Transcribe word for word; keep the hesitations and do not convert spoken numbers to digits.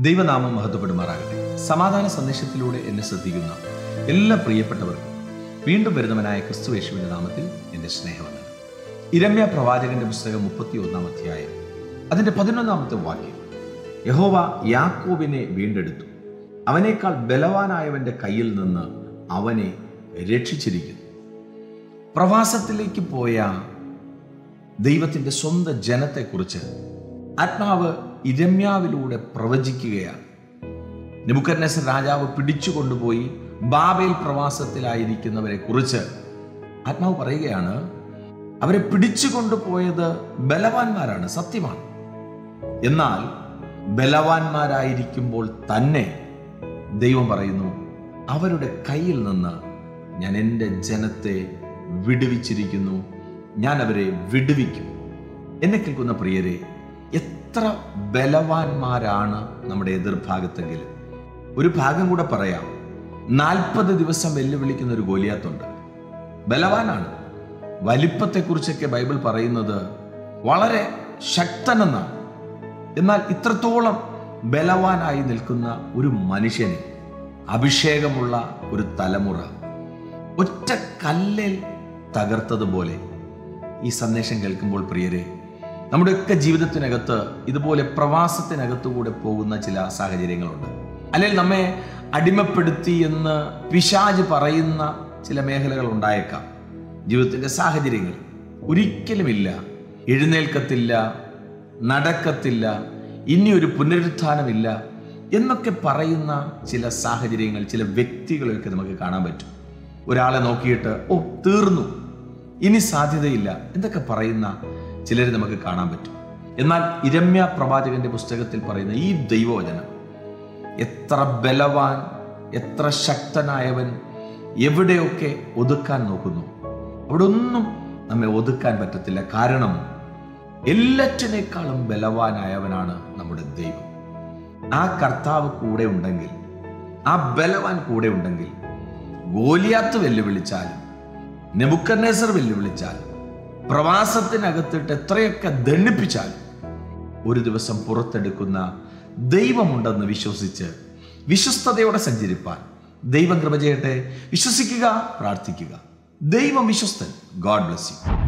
ദൈവനാമം മഹത്വപ്പെടുമാറാകട്ടെ. സമാധാന സന്ദേശത്തിലൂടെ എന്നെ ശ്രദ്ധിക്കുന്ന എല്ലാ പ്രിയപ്പെട്ടവർക്കും വീണ്ടും വരുന്നവനായ ക്രിസ്തുയേശുവിന്റെ നാമത്തിൽ എൻ്റെ സ്നേഹവന്ദനം. ഇരമ്യാ പ്രവാചകന്റെ പുസ്തകം മുപ്പത്തി ഒന്നാം അധ്യായം അതിൻ്റെ പതിനൊന്നാമത്തെ വാക്യം, യഹോവ യാക്കോബിനെ വീണ്ടെടുത്തു, അവനേക്കാൾ ബലവാനായവന്റെ കയ്യിൽ നിന്ന് അവനെ രക്ഷിച്ചിരിക്കുന്നു. പ്രവാസത്തിലേക്ക് പോയ ദൈവത്തിൻ്റെ സ്വന്തം ജനത്തെക്കുറിച്ച് ആത്മാവ് ഇരമ്യാവിലൂടെ പ്രവചിക്കുകയാണ്. നെബൂഖദ്നേസർ രാജാവ് പിടിച്ചുകൊണ്ടുപോയി ബാബേൽ പ്രവാസത്തിലായിരിക്കുന്നവരെ കുറിച്ച് ആത്മാവ് പറയുകയാണ്, അവരെ പിടിച്ചുകൊണ്ടുപോയത് ബലവാന്മാരാണ്, സത്യമാണ്. എന്നാൽ ബലവാന്മാരായിരിക്കുമ്പോൾ തന്നെ ദൈവം പറയുന്നു, അവരുടെ കയ്യിൽ നിന്ന് ഞാൻ എൻ്റെ ജനത്തെ വിടുവിച്ചിരിക്കുന്നു, ഞാൻ അവരെ വിടുവിക്കും. എന്നെ കേൾക്കുന്ന പ്രിയരെ, എത്ര ബലവാന്മാരാണ് നമ്മുടെ എതിർഭാഗത്തെങ്കിലും. ഒരു ഭാഗം കൂടെ പറയാം, നാൽപ്പത് ദിവസം വെല്ലുവിളിക്കുന്ന ഒരു ഗോലിയാത്തുണ്ട്. ബലവാനാണ്. വലിപ്പത്തെക്കുറിച്ചൊക്കെ ബൈബിൾ പറയുന്നത് വളരെ ശക്തനെന്നാണ്. എന്നാൽ ഇത്രത്തോളം ബലവാനായി നിൽക്കുന്ന ഒരു മനുഷ്യനെ, അഭിഷേകമുള്ള ഒരു തലമുറ ഒറ്റ കല്ലിൽ തകർത്തതുപോലെ ഈ സന്ദേശം കേൾക്കുമ്പോൾ പ്രിയരെ, നമ്മുടെയൊക്കെ ജീവിതത്തിനകത്ത് ഇതുപോലെ പ്രവാസത്തിനകത്തുകൂടെ പോകുന്ന ചില സാഹചര്യങ്ങളുണ്ട്. അല്ലെങ്കിൽ നമ്മെ അടിമപ്പെടുത്തി എന്ന് പിശാച് പറയുന്ന ചില മേഖലകൾ ഉണ്ടായേക്കാം. ജീവിതത്തിൻ്റെ സാഹചര്യങ്ങൾ ഒരിക്കലുമില്ല, എഴുന്നേൽക്കത്തില്ല, നടക്കത്തില്ല, ഇനിയൊരു പുനരുത്ഥാനമില്ല എന്നൊക്കെ പറയുന്ന ചില സാഹചര്യങ്ങൾ, ചില വ്യക്തികളെയൊക്കെ നമുക്ക് കാണാൻ പറ്റും. ഒരാളെ നോക്കിയിട്ട് ഓ തീർന്നു, ഇനി സാധ്യതയില്ല എന്നൊക്കെ പറയുന്ന ചിലരെ നമുക്ക് കാണാൻ പറ്റും. എന്നാൽ ഇരമ്യാ പ്രവാചകന്റെ പുസ്തകത്തിൽ പറയുന്ന ഈ ദൈവവചനം എത്ര ബലവാൻ, എത്ര ശക്തനായവൻ എവിടെയൊക്കെ ഒതുക്കാൻ നോക്കുന്നു, അവിടെ ഒന്നും നമ്മെ ഒതുക്കാൻ പറ്റത്തില്ല. കാരണം എല്ലാറ്റിനേക്കാളും ബലവാനായവനാണ് നമ്മുടെ ദൈവം. ആ കർത്താവ് കൂടെ ഉണ്ടെങ്കിൽ, ആ ബലവാൻ കൂടെ ഉണ്ടെങ്കിൽ, ഗോലിയാത്ത് വെല്ലുവിളിച്ചാലും നെബൂഖദ്നേസർ വെല്ലുവിളിച്ചാലും പ്രവാസത്തിനകത്തിട്ട് എത്രയൊക്കെ ദണ്ഡിപ്പിച്ചാലും ഒരു ദിവസം പുറത്തെടുക്കുന്ന ദൈവമുണ്ടെന്ന് വിശ്വസിച്ച് വിശ്വസ്തയോടെ സഞ്ചരിപ്പാൻ ദൈവം കൃപ ചെയ്യട്ടെ. വിശ്വസിക്കുക, പ്രാർത്ഥിക്കുക. ദൈവം വിശ്വസ്തൻ. God bless U.